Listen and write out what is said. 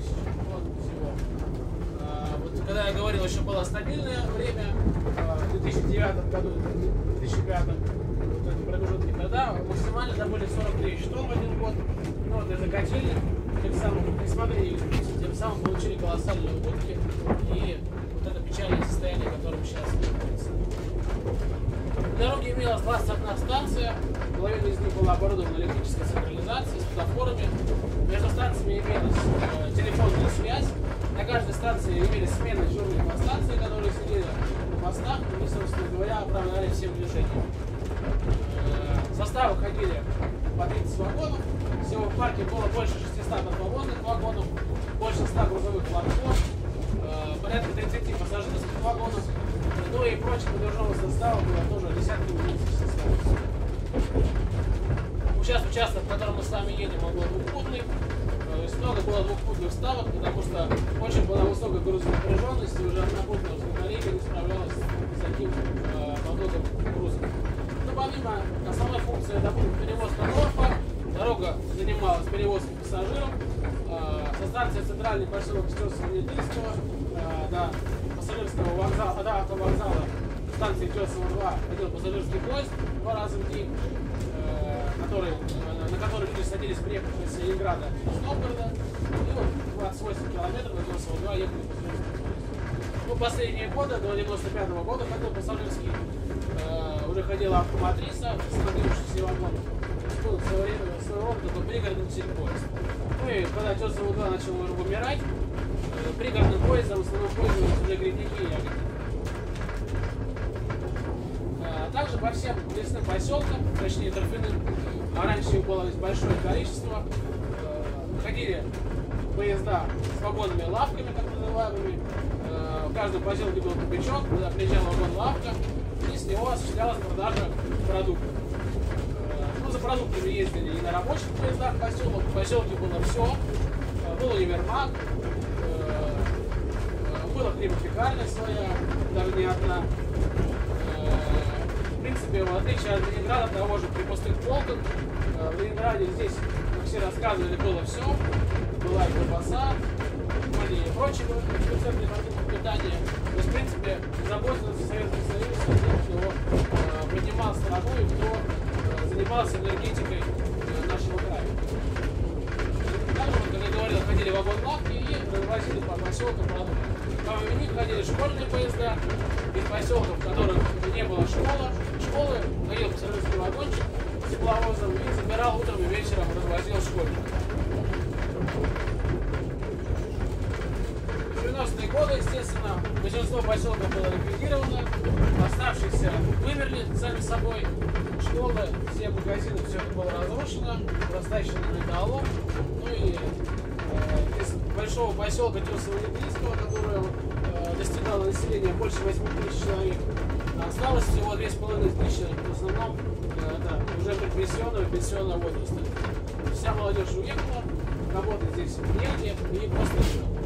тысяч вот, всего. Вот, когда я говорил, еще было стабильное время, в 2009 году, 2005, вот эти промежутки, тогда максимально добыли 40 тысяч тонн в один год. Ну, вот из-за котельных, тем самым не смогли их использовать, тем самым получили колоссальные убытки и вот это печальное состояние, в котором сейчас находится. В дороге имелась 21 станция, половина из них была оборудована электрической централизацией, с светофорами. Между станциями имелась телефонная связь. На каждой станции имелись смены дежурных по станции, которые сидели на постах и, собственно говоря, управляли всем движением. Составы ходили по 30 вагонов. Всего в парке было больше 600 подвозных вагонов, больше 100 грузовых платформ, порядка 30 пассажирских вагонов. Ну и прочих подвижного состава было тоже десятки единиц составов. Участок, в котором мы с вами едем, он был двухпутный. То есть много было двухпутных ставок, потому что очень была высокая грузонапряженность, и уже однопутная узкоколейка не справлялась с таким потоком грузов. Но помимо основной функции, допустим, перевозка торфа, дорога занималась перевозкой пассажиров. Со станции центральный поселок Стёсово-Недыльского до пассажирского вокзала, до автовокзала станции Тёсово-2 ходил пассажирский поезд 2 раза в день, на который люди садились, приехавшие из Ленинграда, из Новгорода, и вот 28 километров до Тёсово-2 ехали пассажирский поезд. Ну, последние годы, до 95-го года ходил пассажирский, уже ходила автоматриса с мобильностью вагонов. Был своего рода такой пригородный поезд. Ну и когда Тёсово-2 начал вымирать, пригородным поездом основном пользовались уже грибники и ягодники. Также по всем лесным поселкам, точнее торфяным, а раньше их было большое количество, ходили поезда с вагонными лавками, так называемыми. В каждом поселке был тупичок, куда приезжал вагон-лавка, и с него осуществлялась продажа продуктов. Ну, за продуктами ездили и на рабочих поездах поселок. В поселке было все. Был универмаг, была хлебопекарня своя, даже не одна. В принципе, в отличие от Ленинграда, того же крепостных полках, в Ленинграде здесь, как все рассказывали, было все. Была и колбаса, были и прочие специальные продукты питания. То есть, в принципе, заботился Советский Союз о тех, кто поднимал страну и кто занимался энергетикой нашего края. Также, как я говорил, ходили вагон-лавки и развозили по поселкам продукты. Помимо них ходили школьные поезда из поселков, в которых не было школы, ходил пассажирский вагончик с тепловозом и забирал утром и вечером, развозил школьников. В 90-е годы, естественно, большинство поселков было ликвидировано, оставшиеся вымерли сами собой, школы, все магазины, все это было разрушено, растащено на металлолом. Ну и из большого поселка Тёсово-Недыльского, которое достигало населения больше 8 тысяч человек, осталось всего 2500, в основном это уже пенсионного возраста. Вся молодежь уехала, работать здесь негде и просто